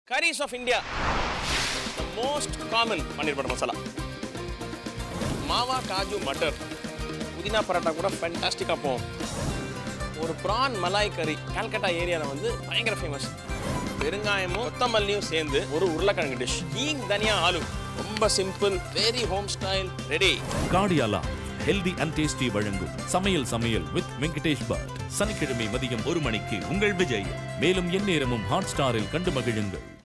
Curries of India. The most common paneer butter masala. Mawa kaju butter. Pudina paratha kuda fantastic appo. ஒரு prawn malai curry Calcutta area ல வந்து பயங்கர famous. பெருங்காயமும் கொத்தமல்லியும் சேர்ந்து ஒரு உருளைக்கிழங்கு டிஷ். ஹீங் தனியா ஆலு. ரொம்ப simple, very home style, ready. காடியாலா healthy and tasty வழங்கும் சமையல் சமையல் with Venkatesh Bhat. சனிக்கிழமை மதியம் 1 மணிக்கு உங்கள் விஜய். மேலும் எந்நேரமும் ஹாட் ஸ்டாரில் கண்டு மகிழுங்கள்.